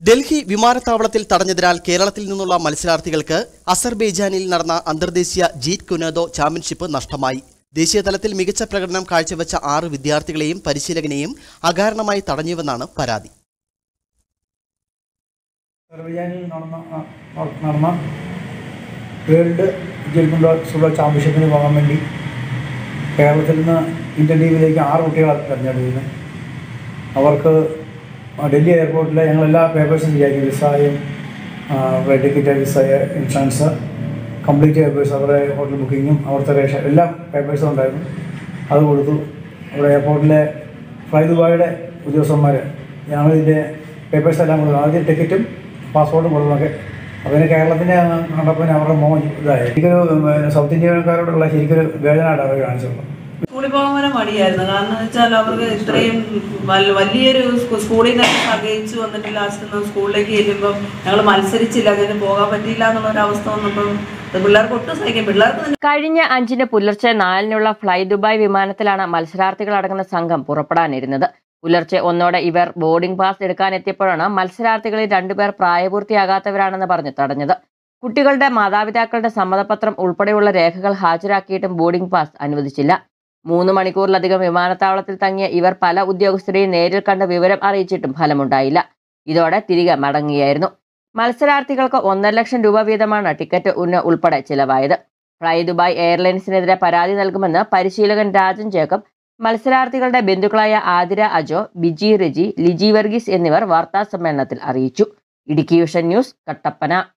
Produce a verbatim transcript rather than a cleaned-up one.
ഡൽഹി വിമാനത്താവളത്തിൽ തടഞ്ഞതിനാൽ കേരളത്തിൽ നിന്നുള്ള മത്സരാർത്ഥികൾക്ക് അസർബൈജാനിൽ നടന്ന അന്തർദേശീയ ജീറ്റ് കുനേദോ ചാമ്പ്യൻഷിപ്പ് നഷ്ടമായി. ദേശീയതലത്തിൽ മികച്ച പ്രകടനം കാഴ്ചവെച്ച ആറ് വിദ്യാർത്ഥികളെയും പരിശീലകനെയും അകാരണമായി തടഞ്ഞുവെന്നാണ് പരാതി. അസർബൈജാനിൽ നടന്ന വേൾഡ് ജീറ്റ് കുനേദോ ചാമ്പ്യൻഷിപ്പിന് പോകാൻ വേണ്ടി കേരളത്തിൽ നിന്ന് ഇന്ത്യൻ ടീമിലേക്ക് ആറ് കുട്ടികളെ തിരഞ്ഞെടുക്കുന്നു. അവർക്ക് ഡൽഹി എയർപോർട്ടിൽ ഞങ്ങളെല്ലാ പേപ്പേഴ്സും വിചാരിക്കും, വിസയും flight ticket, visa, insurance, complete papers, അവരുടെ ഹോട്ടൽ ബുക്കിങ്ങും അവിടുത്തെ റേഷൻ എല്ലാ പേപ്പേഴ്സും ഉണ്ടായിരുന്നു. അത് കൊടുത്തു. അവിടെ എയർപോർട്ടിലെ ഫ്ലൈ ദുബായിയുടെ ഉദ്യോഗസ്ഥന്മാർ ഞങ്ങളിതിൻ്റെ പേപ്പേഴ്സ് എല്ലാം കൊടുത്തു. ആദ്യം ടിക്കറ്റും പാസ്പോർട്ടും കൊടുക്കുന്നൊക്കെ. അതിന് കേരളത്തിൻ്റെ കണ്ടപ്പോൾ അവരുടെ മോൻ ഇതായി. എനിക്കൊരു സൗത്ത് ഇന്ത്യക്കാരോടുള്ള ശരിക്കൊരു വേദനയായിട്ട് അവർ കാണിച്ചുള്ളൂ. സ്കൂളിൽ പോകാൻ വരെ മടിയായിരുന്നു. കാരണം എന്ന് വെച്ചാൽ അവർക്ക് ഇത്രയും വലിയൊരു സ്കൂളിൽ നിന്ന് സഹകരിച്ചു വന്നിട്ട് ലാസ്റ്റ് സ്കൂളിലേക്ക് ചെല്ലുമ്പം ഞങ്ങൾ മത്സരിച്ചില്ല, അതിന് പോകാൻ പറ്റിയില്ല എന്നുള്ളൊരവസ്ഥ വന്നപ്പം പിള്ളേർക്ക് ഒട്ടും സഹിക്കും. പിള്ളേർക്ക് കഴിഞ്ഞ അഞ്ചിന് പുലർച്ചെ നാലിനുള്ള ഫ്ലൈ ദുബായ് വിമാനത്തിലാണ് മത്സരാർത്ഥികളടങ്ങുന്ന സംഘം പുറപ്പെടാനിരുന്നത്. പുലർച്ചെ ഒന്നോടെ ഇവർ ബോർഡിംഗ് പാസ് എടുക്കാനെത്തിയപ്പോഴാണ് മത്സരാർത്ഥികളിൽ രണ്ടുപേർ പ്രായപൂർത്തിയാകാത്തവരാണെന്ന് പറഞ്ഞ് തടഞ്ഞത്. കുട്ടികളുടെ മാതാപിതാക്കളുടെ സമ്മതപത്രം ഉൾപ്പെടെയുള്ള രേഖകൾ ഹാജരാക്കിയിട്ടും ബോർഡിംഗ് പാസ് അനുവദിച്ചില്ല. മൂന്ന് മണിക്കൂറിലധികം വിമാനത്താവളത്തിൽ തങ്ങിയ ഇവർ പല ഉദ്യോഗസ്ഥരെയും നേരിൽ കണ്ട് വിവരം അറിയിച്ചിട്ടും ഫലമുണ്ടായില്ല. ഇതോടെ തിരികെ മടങ്ങുകയായിരുന്നു. മത്സരാർത്ഥികൾക്ക് ഒന്നര ലക്ഷം രൂപ വീതമാണ് ടിക്കറ്റ് ഉന്ന ഉൾപ്പെടെ ചിലവായത്. ഫ്ലൈ ദുബായ് എയർലൈൻസിനെതിരെ പരാതി നൽകുമെന്ന് പരിശീലകൻ രാജൻ ജേക്കബ്, മത്സരാർത്ഥികളുടെ ബന്ധുക്കളായ ആതിര അജോ, ബിജി റെജി, ലിജി വർഗീസ് എന്നിവർ വാർത്താസമ്മേളനത്തിൽ അറിയിച്ചു. Idukki vision news, Kattappana.